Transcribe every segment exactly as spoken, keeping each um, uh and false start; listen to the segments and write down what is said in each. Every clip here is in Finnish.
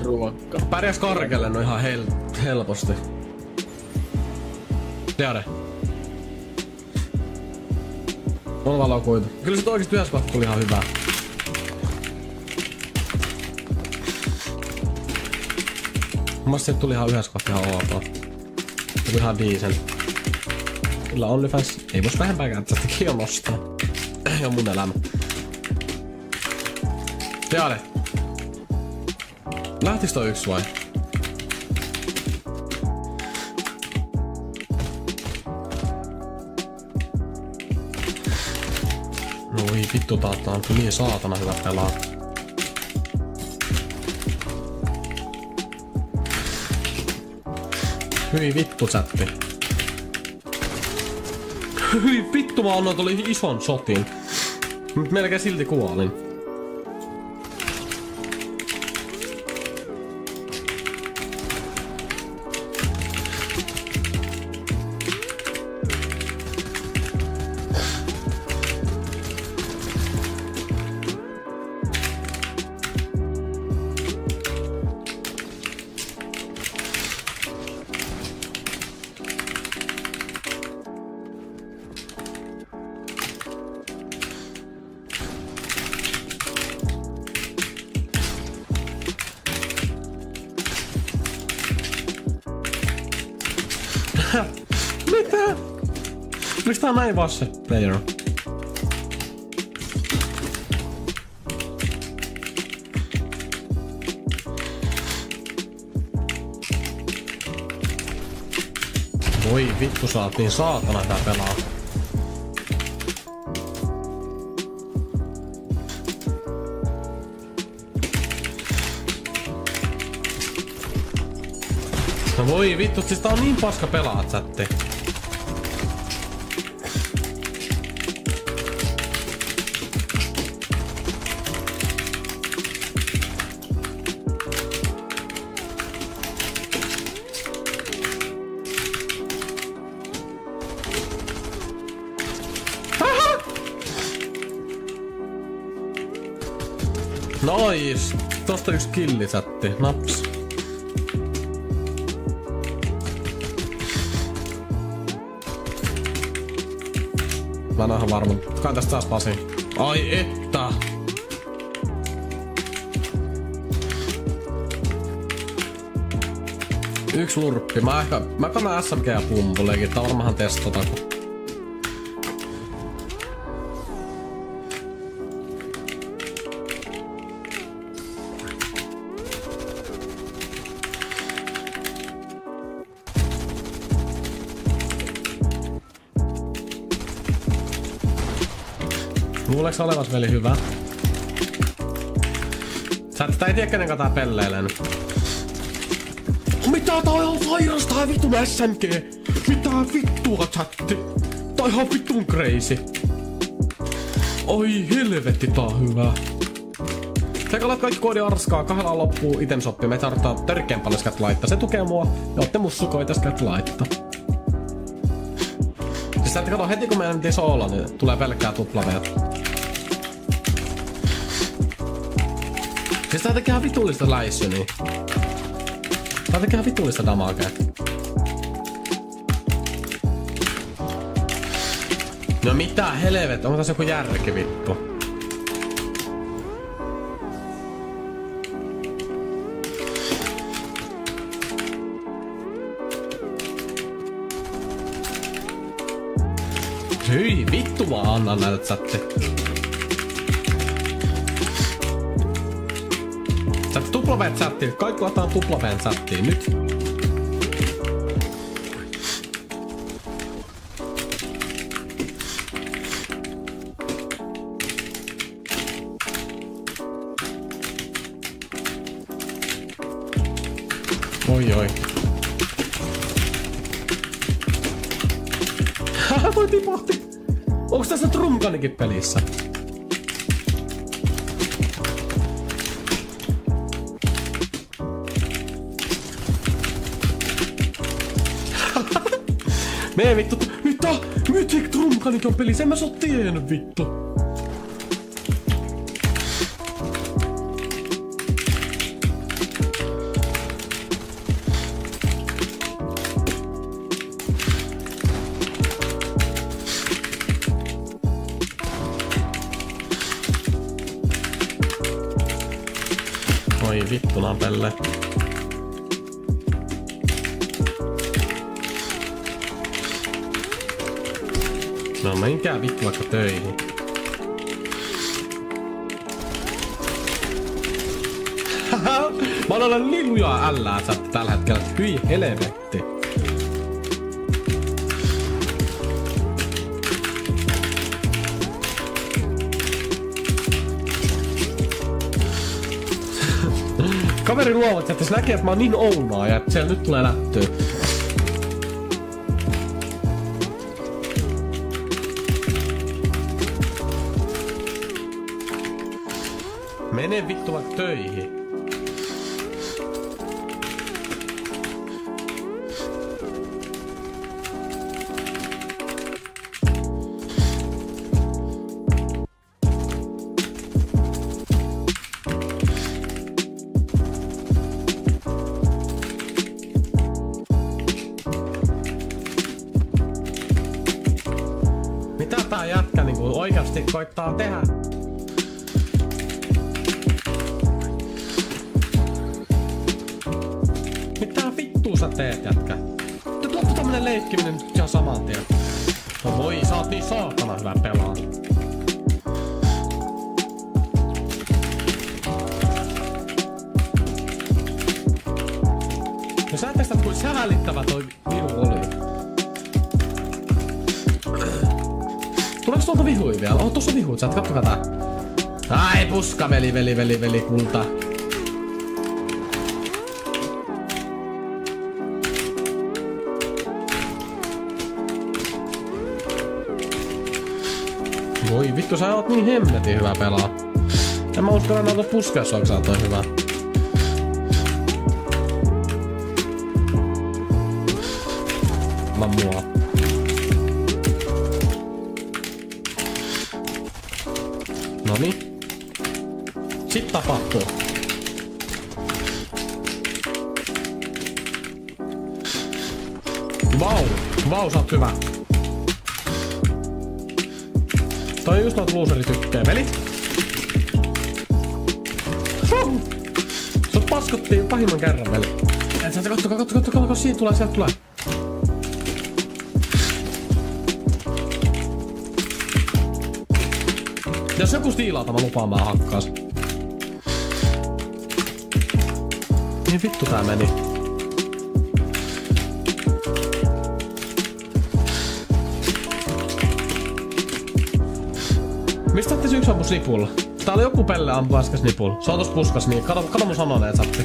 ruokka. Pärjäs karkelle no ihan hel helposti. Tiedä. On valokuitu. Kyllä se oikeesti yhdessä kohtaa tuli ihan hyvää. Mun mielestä se tuli ihan yhdessä kohtaa ihan ok. Tuli ihan decent. Kyllä OnlyFans ei vois vähempääkään tästäkin jo nostaa. Ei oo mun elämä. Tiedä. Lähtis toi yks vai? No ei vittu, tää on niin saatana hyvä pelaa. Hyi vittu chatti. Hyi vittu, mä annoin tuli ison shotin. Mut melkein silti kuolin. Mitä? Miks tää on näin vasse player? Voi vittu, saatiin saatana tää pelaa. No voi vittu, siis tää on niin paska pelaa chatti. Nois! Tosta yks killi chatti. Naps. Mä en oo ihan varma. Kai tästä taas Pasi. Ai että! Yks lurppi. Mä ehkä... Mä kannan S M G ja pumpuleekin. Tää varmahan testata. Luuleeks olevas veli hyvä? Sä et ei tiedä kenen tää pelleilee nyt. Mitä tää on ihan sairas tää vittun S M G? Mitä vittua chatti? Tää on ihan vittun crazy. Oi helvetti, tää on hyvä. Sekä olet kaikki koodi arskaa, kahdella loppuu iten sopii. Me tarvitaan törkeän paljon skät laittaa. Se tukee mua ja ootte mussukoita skät laittaa. Siis sä kato heti kun me mentiin soolo, niin tulee pelkkää tuplaveet. Siis tää tekee ihan vitullista läissy, niin. Tää tekee ihan vitullista damagea. No mitä helvet, onko tässä joku järki vittu? Hyi vittu, mä annan näitä chatti. Chatti tuplaveen chattiin. Kaikki lataan tuplaveen chattiin nyt. Oi oi. Haha, toi tipahti. Onks tässä Trumkanikin pelissä? Mee vittu, mitä? Mythic Trumkanikin on pelissä, en mä soo tiennyt vittu. vittunaan pelle. No menkää vittu vaikka töihin. Mä olen niin lujaa ällää tällä hetkellä. Hyi helvetti. Kaveri luovat, että se näkee, että mä oon niin ounaa ja että siellä nyt tulee lättyä. Mene vittu vaikka töihin. Mitä tää jätkä niinku oikeasti koittaa tehdä? Mitä vittua sä teet, jätkä? Tuotko tämmönen leikkiminen ihan saman tien? No voi, sä oot niin saatana hyvä pelaa. No sä testat kuin säällittävä toi vihu oli. Tuleeko tuolta vihui vielä? Oh, tossa vihuit, sä et kattokaa tää. Ai puska, veli, veli, veli, veli, kulta. Voi vittu, sä oot niin hemmetin hyvä pelaa. En mä uskalla näitä puskea sua, kun sä oot toi hyvä. Mä mua. Noni. Sit tapahtuu. Vau! Vau, sä oot hyvä. Toi just noit looseri tykkää, veli. Sut paskottiin pahimman kerran, veli. Et sä kattokaa, kattokaa, kattokaa, kattokaa, siitä tulee, sieltä tulee. Jos joku stiilaa, mä lupaan, mä hakkaas. Niin vittu tää meni. Mistä otti se yksi ammus nipulla? Täällä oli joku pelle ampu äsken nipulla. Se on tossa puskas niin. Kato, kato mun sanoneet, Satti.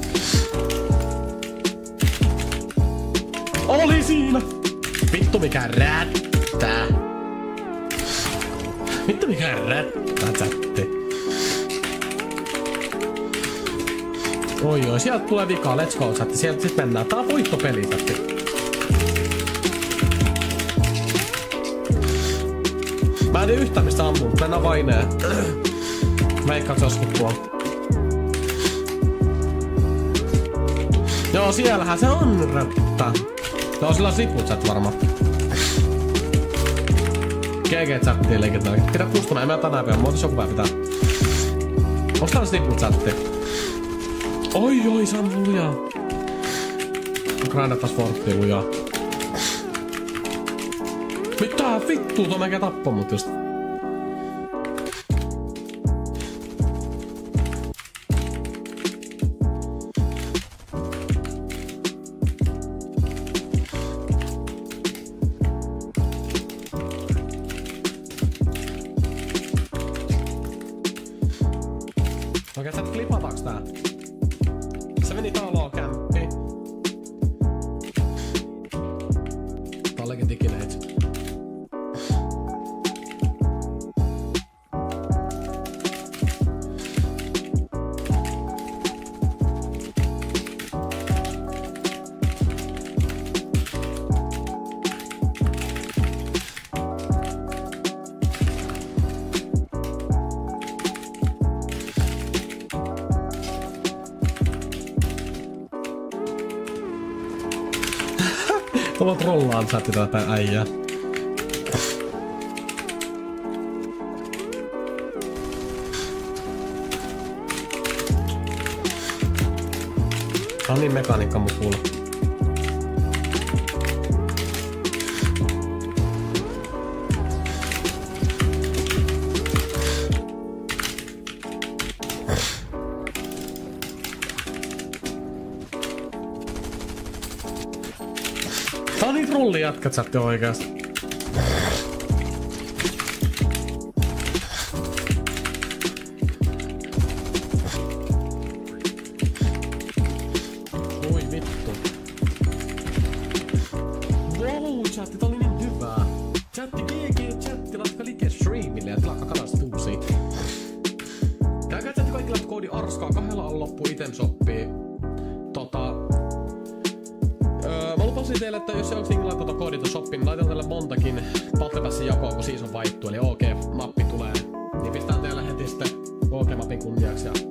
Oli siinä! Vittu mikä rättää. Vittu mikä rättää, Satti. Oi oi, sieltä tulee vikaa. Let's go, Satti. Sieltä sit mennään. Tää on voittopeli, Satti. Mä en tiedä yhtään mistä ammuun. Mennään vaineen. Veikkaat se oskut tuolla. Joo, siellähän se on rättää. No sillä on siput chat varmaan. G G-chattiin leikitään. Pidä kustona, en mä tänään päivänä. Mä otis joku päivä pitää. Onks täällä siput chatti? Oi oi, se on lujaa. Grandetas Forttiin lujaa. Mitä vittuu, tuo mäkä tappoi mut just. Okei, sä et klipataaks tää? Se meni taloon kämppiin. Tää on lekin digineitsi. Tuolla trollaan chatti tätä äijää. Tää on niin mekaniikka mun kuulla. Tää on niin trulli jätkät sätti oikeasti. Oi vittu. Wow, chatti, tää oli niin hyvää. Chatti, G G, chatti, laittakaa liikkeen streamille ja tilakaa kanavasta uusia. Käykää chatti kaikki läpi koodi arskaa, kahdella on loppu item shoppii. Tota... Öö, mä lupasin teille, että jos se onks laittaa tota koodi tuon shoppiin, niin laitan teille montakin Battle Passin jakoa, kun season vaihtuu, eli O G-mappi tulee. Niin pistään teille heti sitten O G-mapin kunniaksi ja